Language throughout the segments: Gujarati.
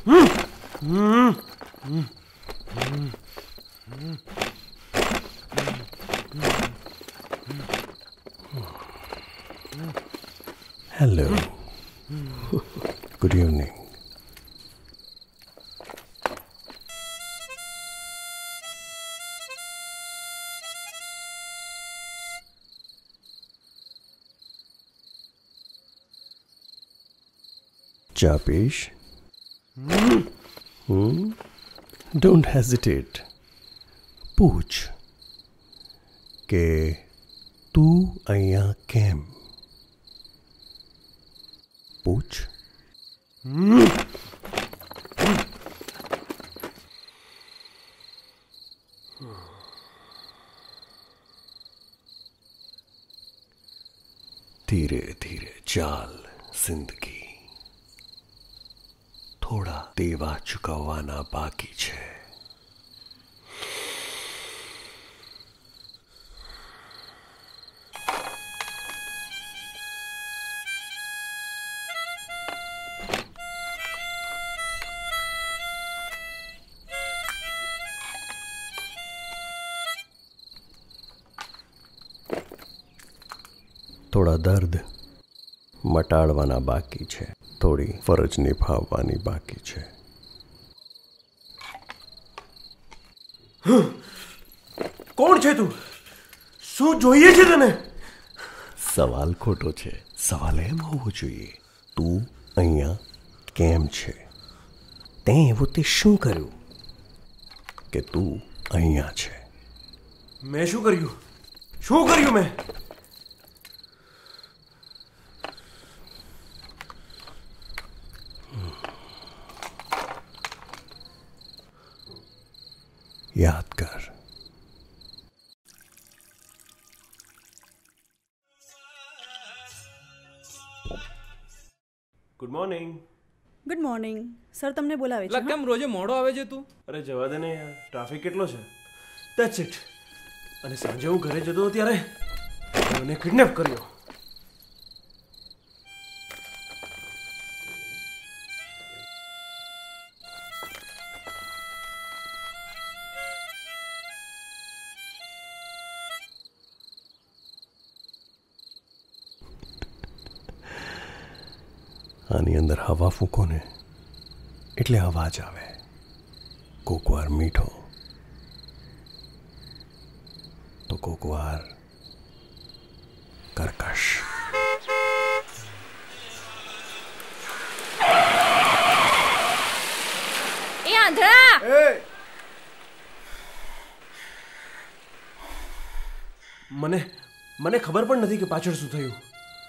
Hello. Good evening. Chapesh? Don't hesitate. પૂછ કે તું અહીંયા કેમ? પૂછ. ધીરે ધીરે ચાલ જિંદગી. થોડા દેવા ચૂકવવાના બાકી છે. થોડા દર્દ મટાડવાના બાકી છે. થોડી ફરજ નિભાવવાની બાકી છે. કોણ છે તું? શું જોઈએ છે તને? સવાલ ખોટો છે. સવાલ એમ હોવો જોઈએ, તું અહીંયા કેમ છે? તે એવું તે શું કર્યું કે તું અહીંયા છે? મેં શું કર્યું? શું કર્યું મેં? યાદ કર. Good morning. Good morning. Sir તમને બોલાવે છે. કેમ રોજે મોડો આવે છે તું? અરે જવા દે ને યાર, ટ્રાફિક કેટલો છે. That's it. અને સાંજે હું ઘરે જતો હતો ત્યારે મને કિડનેપ કર્યો. આની અંદર હવા ફૂંકો ને એટલે અવાજ આવે. કોકવાર મીઠો તો કોકવાર કર્કશ. એ આંધળા! મને ખબર પણ નથી કે પાછળ શું થયું.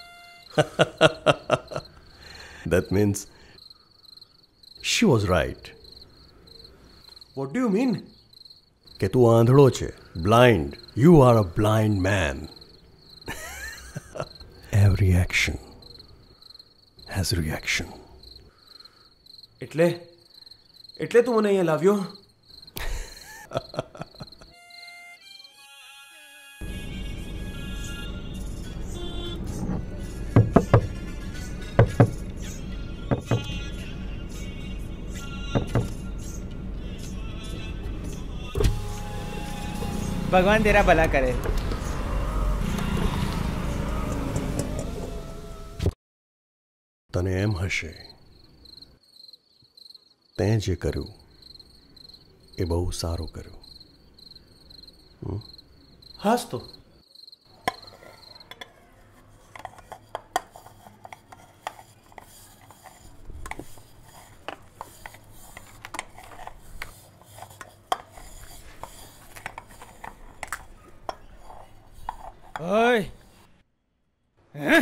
That means she was right. What do you mean? કે તું આંધળો છે. Blind. You are a blind man. Every action has reaction. એટલે તું મને અહીંયા લાવ્યો? भगवान तेरा भला करे. તને એમ હશે તે જે કર્યું એ બહુ સારું કર્યું. હાસ તો. ઓય હે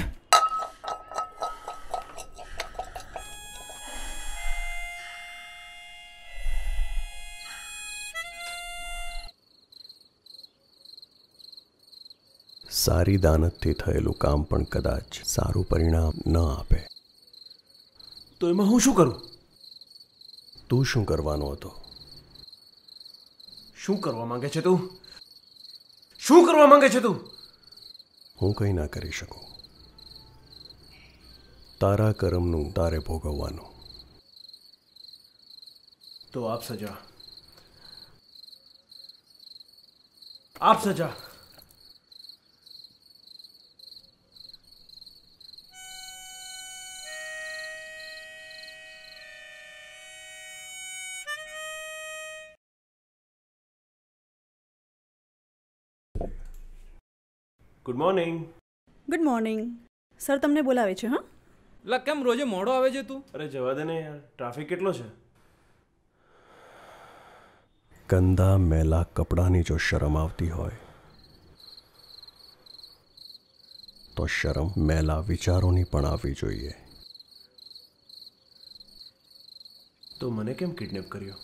સારી દાનતથી થયેલું કામ પણ કદાચ સારું પરિણામ ન આપે. તો એમાં હું શું કરું? તું શું કરવાનો હતો? શું કરવા માંગે છે તું? શું કરવા માંગે છે તું? હું કંઈ ના કરી શકું. તારા કર્મનું તારે ભોગવવાનું. तो आप सजा, आप सजा। Good morning. Good morning. Sir તમને બોલાવે છે. હા, લા કેમ રોજે મોડો આવે છે તું? અરે જવા દે ને યાર, ટ્રાફિક કેટલો છે. ગંદા મેલા કપડાની જો શરમ આવતી હોય તો શરમ મેલા વિચારોની પણ આવવી જોઈએ. તો મને કેમ કિડનેપ કર્યો?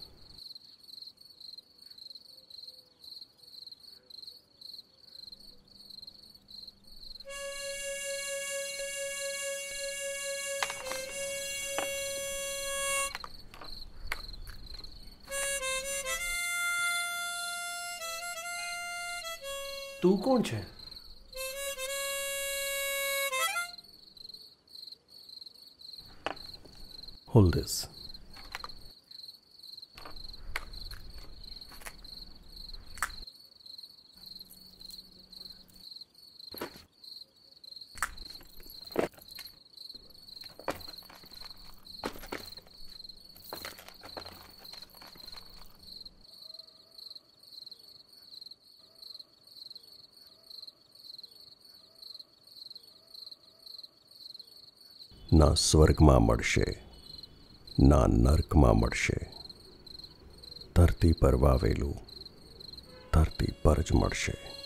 તું કોણ છે? Hold this. ના સ્વર્ગમાં મળશે, ના નર્કમાં મળશે. ધરતી પર વાવેલું ધરતી પર જ મળશે.